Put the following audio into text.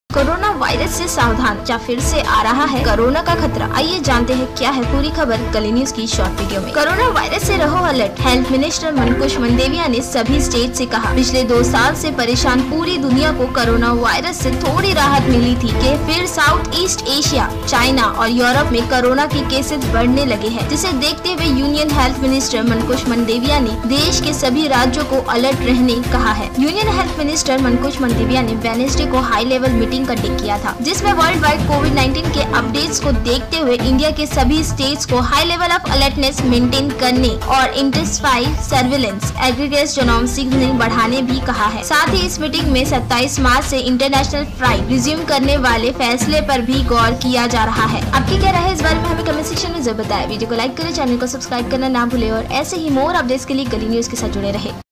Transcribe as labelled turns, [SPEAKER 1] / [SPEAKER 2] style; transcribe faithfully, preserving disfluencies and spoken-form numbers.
[SPEAKER 1] Corona virus से सावधान, क्या फिर से आ रहा है कोरोना का खतरा? आइए जानते हैं क्या है पूरी खबर गली न्यूज की शॉर्ट वीडियो में। कोरोना वायरस से रहो अलर्ट। हेल्थ मिनिस्टर मनकुश मंदेविया ने सभी स्टेट से कहा, पिछले दो साल से परेशान पूरी दुनिया को कोरोना वायरस से थोड़ी राहत मिली थी कि फिर साउथ ईस्ट एशिया, चाइना और यूरोप में कोरोना के केसेस बढ़ने लगे हैं, जिसे देखते हुए यूनियन हेल्थ मिनिस्टर मनकुश मंदेविया ने देश के सभी राज्यों को अलर्ट रहने कहा है। यूनियन हेल्थ मिनिस्टर मनकुश मंदेविया ने वेडनेसडे को हाई लेवल मीटिंग का किया था, जिसमें वर्ल्ड वाइड कोविड नाइनटीन के अपडेट्स को देखते हुए इंडिया के सभी स्टेट्स को high level of alertness maintain करने और intensify surveillance aggregate genome sequencing बढ़ाने भी कहा है। साथ ही इस मीटिंग में सत्ताईस मार्च से इंटरनेशनल फ्लाइट रिज्यूम करने वाले फैसले पर भी गौर किया जा रहा है। आपकी क्या राय है इस बारे में हमें कमेंट सेक्शन में जरूर बताएं। वीडियो को लाइक करें, चैनल को सब्सक्राइब करना ना भूले और ऐसे ही मोर अपडेट्स के लिए गली न्यूज के साथ जुड़े रहे।